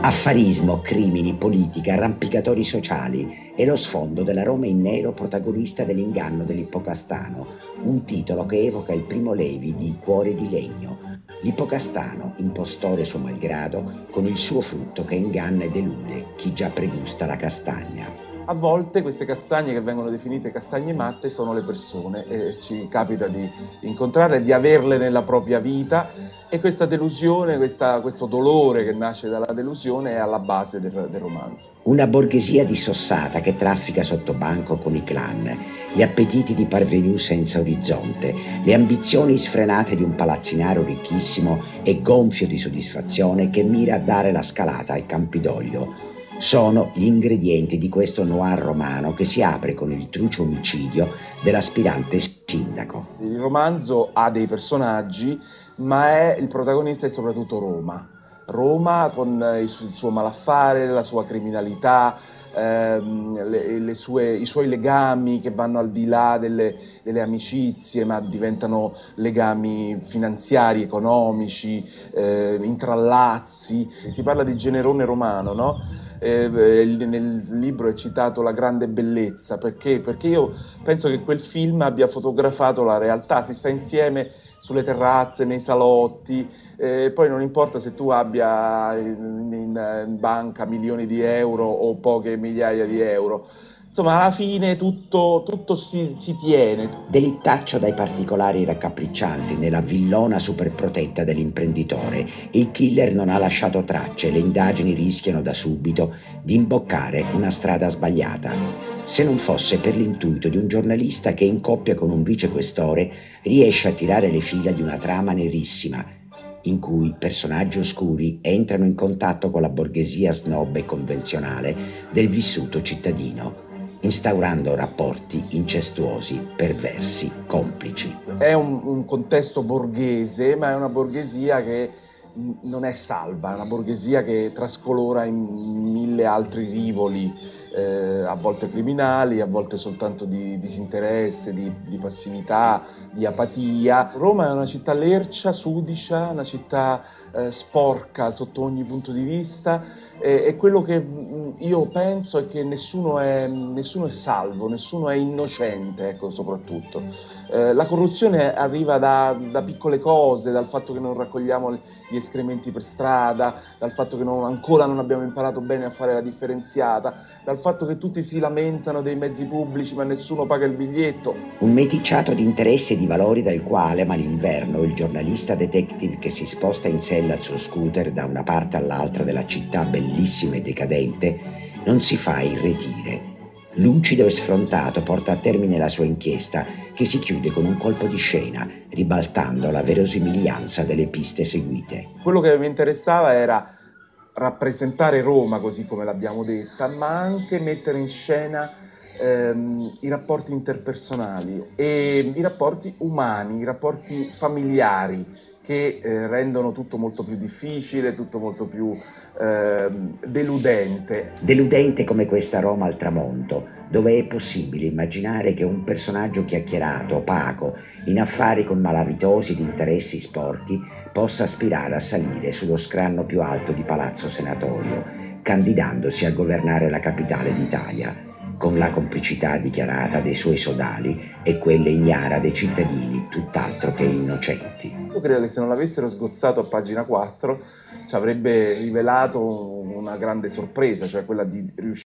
Affarismo, crimini, politica, arrampicatori sociali e lo sfondo della Roma in nero protagonista dell'inganno dell'Ippocastano, un titolo che evoca il Primo Levi di Cuore di legno. L'Ippocastano, impostore suo malgrado, con il suo frutto che inganna e delude chi già pregusta la castagna. A volte queste castagne che vengono definite castagne matte sono le persone e ci capita di incontrarle, di averle nella propria vita e questa delusione, questo dolore che nasce dalla delusione è alla base del romanzo. Una borghesia dissossata che traffica sotto banco con i clan, gli appetiti di parvenù senza orizzonte, le ambizioni sfrenate di un palazzinaro ricchissimo e gonfio di soddisfazione che mira a dare la scalata al Campidoglio. Sono gli ingredienti di questo noir romano che si apre con il truce omicidio dell'aspirante sindaco. Il romanzo ha dei personaggi, ma il protagonista è soprattutto Roma. Roma con il suo malaffare, la sua criminalità, i suoi legami che vanno al di là delle amicizie, ma diventano legami finanziari, economici, intrallazzi. Si parla di Generone romano, no? Nel libro è citato La grande bellezza, perché? Perché io penso che quel film abbia fotografato la realtà, si sta insieme sulle terrazze, nei salotti, poi non importa se tu abbia in banca milioni di euro o poche migliaia di euro, insomma alla fine tutto si tiene. Delittaccio dai particolari raccapriccianti nella villona superprotetta dell'imprenditore, il killer non ha lasciato tracce e le indagini rischiano da subito di imboccare una strada sbagliata. Se non fosse per l'intuito di un giornalista che in coppia con un vicequestore riesce a tirare le fila di una trama nerissima, in cui personaggi oscuri entrano in contatto con la borghesia snob e convenzionale del vissuto cittadino, instaurando rapporti incestuosi, perversi, complici. È un contesto borghese, ma è una borghesia che non è salva, è una borghesia che trascolora in mille altri rivoli, a volte criminali, a volte soltanto di disinteresse, di passività, di apatia. Roma è una città lercia, sudicia, una città sporca sotto ogni punto di vista e quello che io penso è che nessuno è salvo, nessuno è innocente, ecco, soprattutto. La corruzione arriva da piccole cose, dal fatto che non raccogliamo gli escrementi per strada, dal fatto che ancora non abbiamo imparato bene a fare la differenziata, dal fatto che tutti si lamentano dei mezzi pubblici ma nessuno paga il biglietto. Un meticciato di interessi e di valori dal quale malinverno il giornalista detective che si sposta in sella al suo scooter da una parte all'altra della città bellissima e decadente non si fa irretire. Lucido e sfrontato porta a termine la sua inchiesta che si chiude con un colpo di scena, ribaltando la verosimiglianza delle piste seguite. Quello che mi interessava era rappresentare Roma così come l'abbiamo detta, ma anche mettere in scena i rapporti interpersonali e i rapporti umani, i rapporti familiari che rendono tutto molto più difficile, tutto molto più deludente. Deludente come questa Roma al tramonto, dove è possibile immaginare che un personaggio chiacchierato, opaco, in affari con malavitosi ed interessi sporchi, possa aspirare a salire sullo scranno più alto di Palazzo Senatorio, candidandosi a governare la capitale d'Italia, con la complicità dichiarata dei suoi sodali e quelle ignara dei cittadini tutt'altro che innocenti. Io credo che se non l'avessero sgozzato a pagina 4 ci avrebbe rivelato una grande sorpresa, cioè quella di riuscire